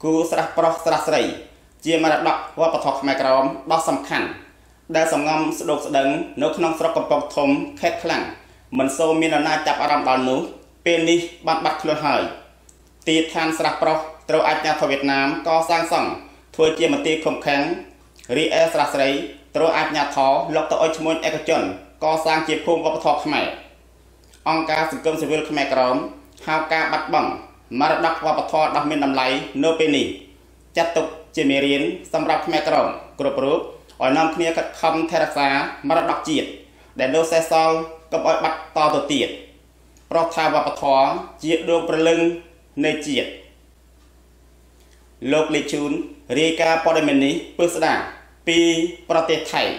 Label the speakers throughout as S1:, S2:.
S1: គូស្រះប្រុសស្រះស្រីជាមរតកវប្បធម៌ខ្មែរក្រមដ៏សំខាន់ដែលសំងំស្ដុកស្ដឹងនៅក្នុងស្រុកកំពង់ធំខេត្តខ្លាំងមិនសូវមាននរណាចាប់អារម្មណ៍ដល់នោះពេលនេះបានបាត់ខ្លួនហើយទីឋានស្រះប្រុសត្រូវអាជ្ញាធរវៀតណាមកសាងសង់ធ្វើជាមន្ទីរឃុំឃាំងរីឯស្រះស្រីត្រូវអាជ្ញាធរលុបទៅឲ្យឈ្មោះឯកជនកសាងជាភូមិវប្បធម៌ខ្មែរអង្គការសង្គមស៊ីវិលខ្មែរក្រមហៅការបាត់បង់មរតកវប្បធម៌ដ៏មានតម្លៃនៅពេលនេះចាត់ទុកជាមេរៀនសម្រាប់ខ្មែរក្រមគ្រប់រូបឲ្យនាំគ្នាខិតខំថែរក្សមរតកជាតិដែលនៅសេសសល់កុំឲ្យបាត់តទៅទៀតព្រោះថាវប្បធម៌ជាដួងព្រលឹងនៃជាតិលោកលីជូនរាយការណ៍ព័ត៌មាននេះពឹស្ដាពីប្រទេសថៃ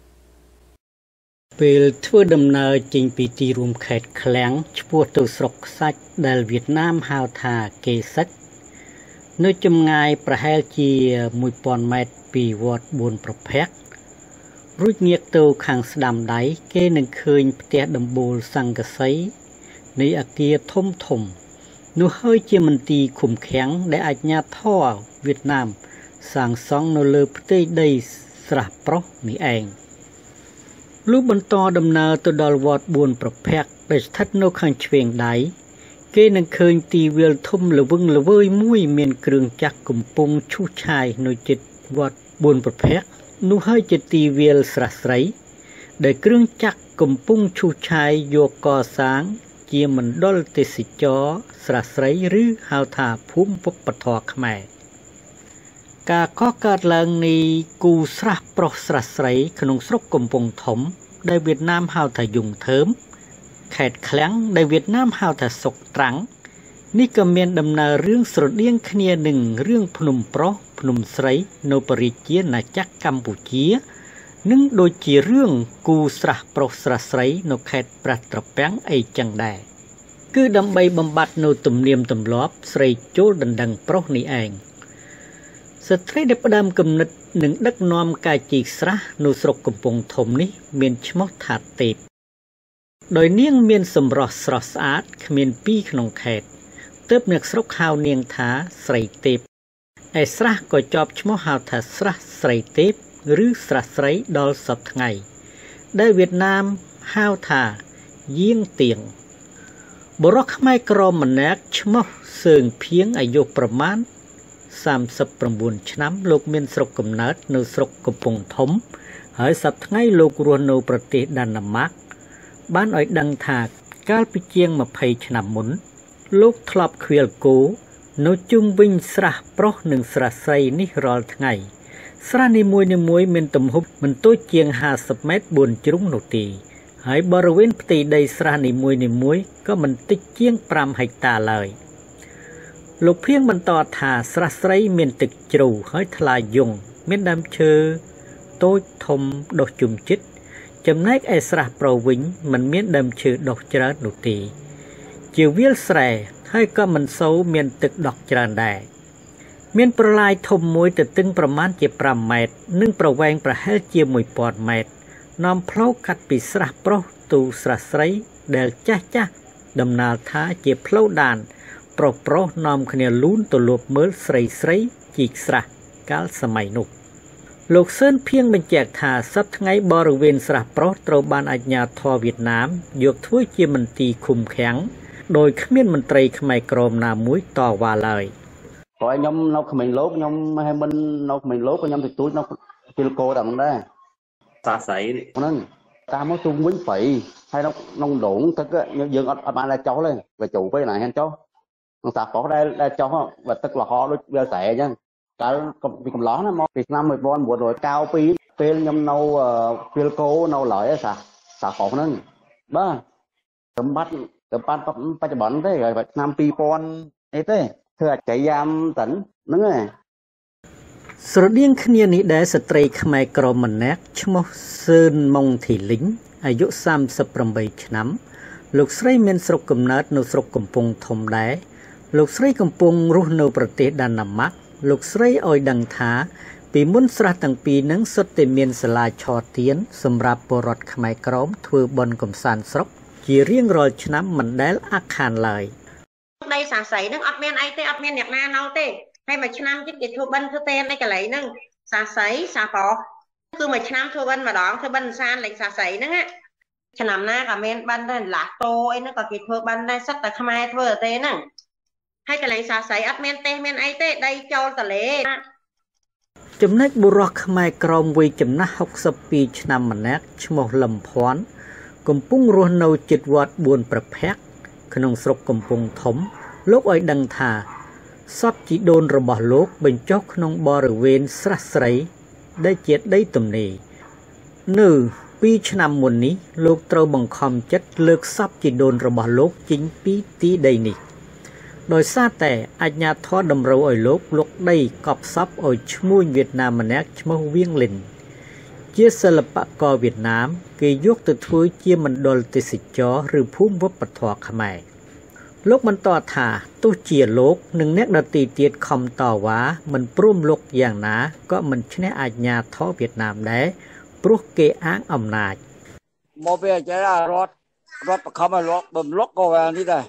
S2: ពេលធ្វើដំណើរចេញពីទីរួមខេត្តឃ្លាំងឆ្ពោះទៅស្រុកខ្សាច់ដែលវៀតណាមហៅថាកេសិចនៅចម្ងាយប្រហែលជា1000ម៉ែត្រពីវត្តបួនប្រភ័ក្ររួចងាកទៅខាងស្ដាំដៃគេនឹងឃើញផ្ទះដំបូលសង្កសីនៃអគារធំធំនោះហើយជាមន្ទីរឃុំឃាំងដែលអាជ្ញាធរវៀតណាមសាងសង់នៅលើផ្ទៃដីស្រះប្រុសនេះឯងលុះបន្តដំណើរទៅដល់វត្តបួនប្រភ័ក្រដែលស្ថិតនៅខាងឆ្វេងដៃគេនឹងឃើញទីវាលធំល្វឹងល្វើយមួយមានគ្រឿងចាក់កំពុងឈូសឆាយនៅជិតវត្តបួនប្រភ័ក្រនោះហើយជាទីវាលស្រះស្រីដែលគ្រឿងចាក់កំពុងឈូសឆាយយកកសាងជាមណ្ឌលទេសចរស្រះស្រីឬហៅថាភូមិវប្បធម៌ខ្មែរការកកើតឡើងនៃគូស្រះប្រុសស្រះស្រីក្នុងស្រុកកំពង់ធំដែលវៀតណាមហៅថាយុងធើមខេត្តឃ្លាំងដែលវៀតណាមហៅថាសុកត្រាំងនេះក៏មានដំណើររឿងស្រដៀងគ្នានឹងរឿងភ្នំប្រុសភ្នំស្រីនៅប្រជាណាចក្រកម្ពុជានិងដូចជារឿងគូស្រះប្រុសស្រះស្រីនៅខេត្តព្រះត្រពាំងអីចឹងដែរគឺដើម្បីបំបត្តិនៅទំនៀមទម្លាប់ស្រីចូលដណ្ដឹងប្រុសនេះឯងស្ត្រីដែលផ្ដើមគំនិតនឹងដឹកនាំការជីកស្រះនៅស្រុកកំពង់ធំនេះមានឈ្មោះថាទេពដោយនាងមានសម្រស់ស្រស់ស្អាតគ្មានពីរក្នុងខេត្តទើបអ្នកស្រុកហៅនាងថាស្រីទេពឯស្រះក៏ជាប់ឈ្មោះហៅថាស្រះស្រីទេពឬស្រះស្រីដល់សព្វថ្ងៃដែលវៀតណាមហៅថាយាងទៀងបុរសខ្មែរក្រមម្នាក់ឈ្មោះសើងភៀងអាយុប្រមាណ39ឆ្នាំលោកមានស្រុកកំណើតនៅស្រុកកំពង់ធំហើយសប្តាហ៍ថ្ងៃលោករស់នៅប្រទេសដាណាម៉ាកបានឲ្យដឹងថាកាលពីជាង20ឆ្នាំមុនលោកធ្លាប់ឃ្វាលគោនៅជុំវិញស្រះប្រុសនិងស្រះស្រីនេះរាល់ថ្ងៃស្រះនីមួយៗមានទំហំមិនតូចជាង50ម៉ែត្រ4ជ្រុងនោះទេហើយបរិវេណផ្ទៃដីស្រះនីមួយៗក៏មិនតិចជាង5ហិកតាឡើយលោកភៀងបន្តថាស្រះស្រីមានទឹកជ្រៅហើយថ្លាយង់មានដើមឈើតូចធំដុះជុំជិតចំណែកឯស្រះប្រុសវិញមិនមានដើមឈើដុះច្រើននោះទេជាវាលស្រែហើយក៏មិនសូវមានទឹកដក់ច្រើនដែរមានប្រឡាយធំមួយទទឹងប្រមាណជា5ម៉ែត្រនិងប្រវែងប្រហែលជា1000ម៉ែត្រនាំផ្លូវកាត់ពីស្រះប្រុសទៅស្រះស្រីដែលចាស់ដំណាលថាជាផ្លូវដានប្រុសនាំគ្នាលូនទៅលួបមើលស្រីជីកស្រះកាលសម័យនោះលោកសឿនភៀងបញ្ជាក់ថាសប្តាហ៍ថ្ងៃបរិវេណស្រះប្រុសត្រូវបានអាជ្ញាធរវៀតណាមយកធ្វើជាមន្ទីរឃុំឃាំងដោយគ្មានមន្ត្រីខ្មែរក្រមណាមួយតវ៉ាឡើយ
S3: ព្រោះខ្ញុំនៅក្មេងលោកខ្ញុំហើយមិននៅក្មេងលោកក៏ខ្ញុំទៅទូចនៅពីលកោតែហ្នឹងដែរសាស្រីហ្នឹងតាមមកជុំវិញព្រៃហើយក្នុងដងទឹកយើងអត់បានតែចុះទេវាជ្រៅពេកណាហ៊ានចុះក្នុងសាប្រុសដែលចុះបើទឹកលហដូចវាស្រែអញ្ចឹងកាលពីកំឡោះណាមកពីឆ្នាំ1992ពេលខ្ញុំនៅពីលកោនៅឡើយសាប្រុសហ្នឹងបាទសម្បត្តិបច្ចុប្បន្នទេហើយឆ្នាំ2000អីទេធ្វើអច័យយ៉ាមតិនហ្នឹងឯង
S2: ស្រដៀងគ្នានេះដែរស្ត្រីខ្មែរក្រមម្នាក់ឈ្មោះសឿនម៉ុងធីលីងអាយុ38ឆ្នាំលោកស្រីមានស្រុកកំណើតនៅស្រុកកំពង់ធំដែរលោកស្រីកំពុងរស់នៅប្រទេសដាណាម៉ាកលោកស្រីឲ្យដឹងថាពីមុនស្រះទាំងពីរនឹងសុទ្ធតែមានសាលាឆទានសម្រាប់ពលរដ្ឋខ្មែរក្រមធ្វើបុណ្យកំសាន្តស្រុកជារៀងរាល់ឆ្នាំមិនដែលអាក់ខានឡើយ
S4: ដីសាស្រីនឹងអត់មានអីទេអត់មានអ្នកណានៅទេ hay mà năm chứ cái thua bân thua tên đây cái lấy nâng xa sấy xa phó cứ mà năm thua bân mà đó thua bân san lại xa sấy nâng á cho nằm na cả men bân đây lạc tô ấy nó có cái thua bân đây sắt ta khăm ai thua ở tên nâng hay cái lấy xa sấy ắt men tê men ấy tê đây cho tờ lệ
S2: ចំណែកបុរសខ្មែរក្រមវ័យចំណាស់62ឆ្នាំម្នាក់ឈ្មោះលំភ័ណ្ឌកំពុងរស់នៅជិតវត្ត4ប្រភ័ក្រក្នុងស្រុកកំពង់ធំលោកឲ្យដឹងថាសពជីដូនរបស់លោកបញ្ចុះក្នុងបរិវេណស្រះស្រីដែលជាដីទំនេរនៅ2ឆ្នាំមុននេះលោកត្រូវបង្ខំចិត្តលើកសពជីដូនរបស់លោកចេញពីទីដីនេះដោយសារតែអាជ្ញាធរតម្រូវឲ្យលោកលុកដីកប់សពឲ្យឈ្មួញវៀតណាមម្នាក់ឈ្មោះវៀងលិនជាសិល្បករវៀតណាមគេយកទៅធ្វើជាមណ្ឌលទេសចរឬភូមិវប្បធម៌ខ្មែរលោកបន្តថាទោះជាលោកនិងអ្នកដទៃទៀតខំតវ៉ាមិនព្រមលុកយ៉ាងណាក៏មិនឈ្នះអាជ្ញាធរវៀតណាមដែរព្រោះគេអាងអំណាច
S5: មកពេលចេះរត់បខំឲ្យលុកបំលុកក៏នេះដែរ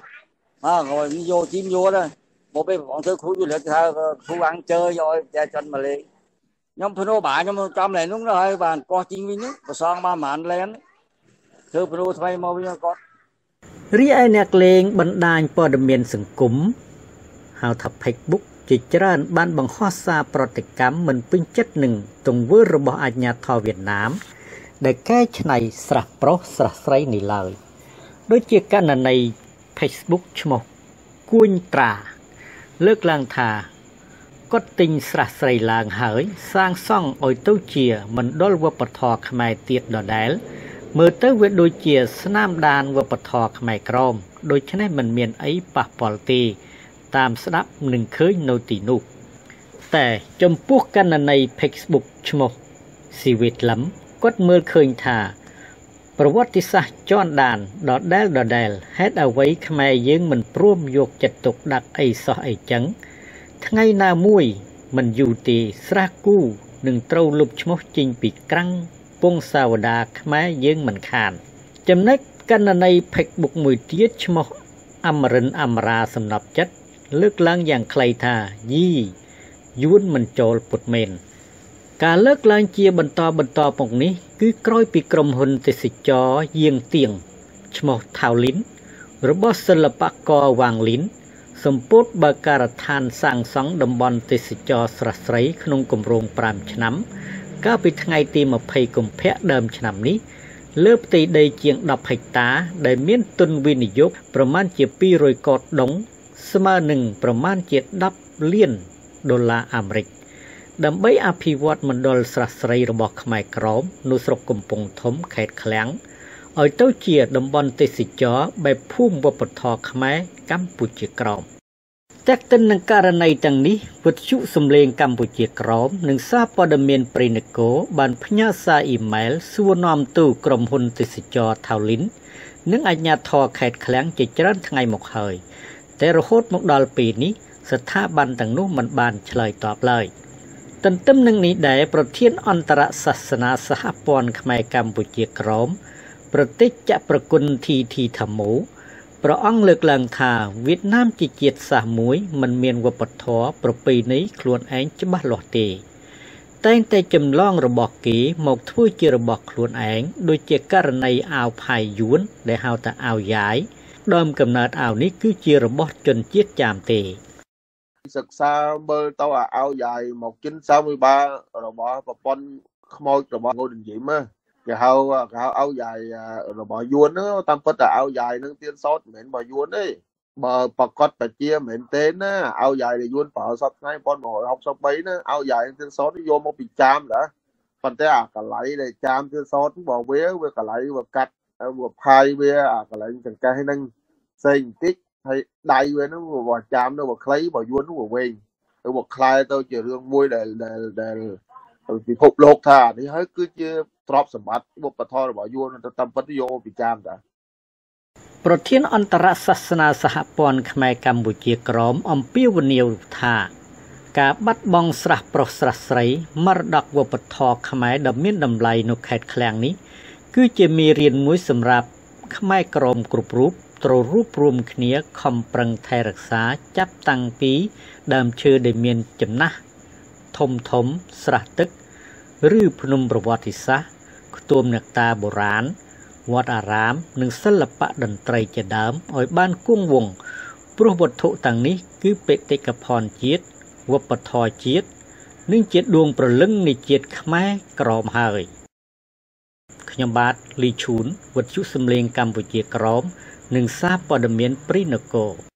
S5: rồi vô chim vô đó một bên bọn tôi khu du lịch ha khu ăn chơi rồi cha chân mà lên nhóm phun ô bả nhóm trong này lúc đó hơi bàn co chim với nước và son ba màn lên thưa phun ô thay mau với con
S2: រីឯអ្នកលេងបណ្ដាញព័ត៌មានសង្គមហៅថា Facebook ជាច្រើនបានបង្ហោះសារប្រតិកម្មមិនពេញចិត្តនឹងទង្វើរបស់អាជ្ញាធរវៀតណាមដែលកែច្នៃស្រះប្រុសស្រះស្រីនេះឡើយដូចជាករណីFacebook ឈ្មោះគួញត្រាលើកឡើងថាគាត់ទិញស្រះស្រីឡើងហើយសាងសង់ឲ្យទៅជាមណ្ឌលវប្បធម៌ខ្មែរទៀតដដែលមើលទៅវាដូចជាស្នាមដានវប្បធម៌ខ្មែរក្រមដូច្នេះមិនមានអីប៉ះពាល់ទេតាមស្ដាប់នឹងឃើញនៅទីនោះតែចំពោះករណី Facebook ឈ្មោះស៊ីវិតឡឹមគាត់មើលឃើញថាប្រវត្តិសាស្ត្រជន់ដានដដែលហេតុអ្វីខ្មែរយើងមិនព្រមយកចិត្តទុកដាក់អីសោះអីចឹងថ្ងៃណាមួយមិនយូរទេស្រះគូនឹងត្រូវលុបឈ្មោះចេញពីក្រាំងពងសាវតាខ្មែរយើងមិនខានចំណែកករណី Facebook មួយទៀតឈ្មោះអមរិនអមរាសំណប់ចិត្តលើកឡើងយ៉ាងខ្លីថាយីយួនមិនចូលពុតមែនការលើកឡើងជាបន្តមកនេះគឺក្រោយពីក្រុមហ៊ុនទេសចរយាងទៀងឈ្មោះថាវលីនរបស់សិល្បករវ៉ាងលីនសម្ពោធបើកការដ្ឋានសាងសង់តំបន់ទេសចរស្រះស្រីក្នុងគម្រោង5ឆ្នាំកាលពីថ្ងៃទី20កុម្ភៈដើមឆ្នាំនេះលើផ្ទៃដីជាង10ហិកតាដែលមានទុនវិនិយោគប្រមាណជា200កោដដុងស្មើនឹងប្រមាណជា10លានដុល្លារអាមេរិកដើម្បីអភិវឌ្ឍមណ្ឌលស្រះស្រីរបស់ខ្មែរក្រមនៅស្រុកកំពង់ធំខេត្តឃ្លាំងឲ្យទៅជាតំបន់ទេសចរបែបភូមិវប្បធម៌ខ្មែរកម្ពុជាក្រមតែកតិននឹងករណីទាំងនេះវិទ្យុសំឡេងកម្ពុជាក្រមនិងសារព័ត៌មានព្រៃនគរបានផ្ញើសារអ៊ីមែលសួរនាំទៅក្រុមហ៊ុនទេសចរថាវលីននិងអាជ្ញាធរខេត្តឃ្លាំងជាច្រើនថ្ងៃមកហើយតែរហូតមកដល់ពេលនេះស្ថាប័នទាំងនោះមិនបានឆ្លើយតបឡើយទន្ទឹមនឹងនេះដែរប្រធានអន្តរសាសនាសហព័ន្ធខ្មែរកម្ពុជាក្រមប្រតិចប្រគុណធីថាមូព្រះអង្គលើកឡើងថាវៀតណាមជាជាតិសាសន៍មួយមិនមានវប្បធម៌ប្រពៃណីខ្លួនឯងច្បាស់លាស់ទេតែងតែចម្លងរបស់គេមកធ្វើជារបស់ខ្លួនឯងដូចជាករណីអាវផាយយួនដែលហៅថាអាវយ៉ាយដើមកំណើតអាវនេះគឺជារបស់ជនជាតិចាមទេ
S6: សិក្សាមើលទៅអាវយ៉ាយមកជិនសាមួយបារបស់ប្រពន្ធខ្មោចរបស់ងូននិយាយមើលគេហៅអាវយ៉ាយរបស់យួនហ្នឹងតាមពិតតែអាវយ៉ាយហ្នឹងទៀតសោតមិនមែនរបស់យួនទេបើប្រកាសបជាមិនមែនទេណាអាវយ៉ាយដែលយួនប្រើសពថ្ងៃ1963ណាអាវយ៉ាយទៀតសោតយកមកពីចាមតាប៉ុន្តែអាកន្លែងដែលចាមទៀតសោតបើវាកន្លែងវាកាត់វាផាយវាអាកន្លែងចង្កេះហ្នឹងផ្សេងបន្តិចហើយដៃវាហ្នឹងវាចាមទៅវាខ្លីបើយួនហ្នឹងវាវែងទៅវាคล้ายទៅជារឿងមួយដែលពិភពលោកថានេះហើយគឺជាទ្រព្យសម្បត្តិវប្បធម៌របស់យួនទៅតាមពិតយកពីចាមតា
S2: ប្រធានអន្តរសាសនាសហព័ន្ធខ្មែរកម្ពុជាក្រមអំពាវនាវថាការបាត់បង់ស្រះប្រុសស្រះស្រីមរតកវប្បធម៌ខ្មែរដ៏មានតម្លៃនៅខេត្តឃ្លាំងនេះគឺជាមេរៀនមួយសម្រាប់ខ្មែរក្រមគ្រប់រូបត្រូវរួបរวมគ្នាខំប្រឹងថែរក្សាចាប់តាំងពីដើមឈើដែលមានចំណាស់ធំស្រះទឹកឬភ្នំប្រវត្តិសាស្ត្រខ្ទួមអ្នកតាបុរាណវត្តអារាមនិងសិល្បៈតន្ត្រីជាដើមឲ្យបានគង់វង្សព្រោះវត្ថុទាំងនេះគឺបេតិកភណ្ឌជាតិវប្បធម៌ជាតិនិងជាដួងព្រលឹងនៃជាតិខ្មែរក្រមហើយខ្ញុំបាទលីឈូនវិទ្យុសំឡេងកម្ពុជាក្រមនិងសារព័ត៌មានព្រីនគរ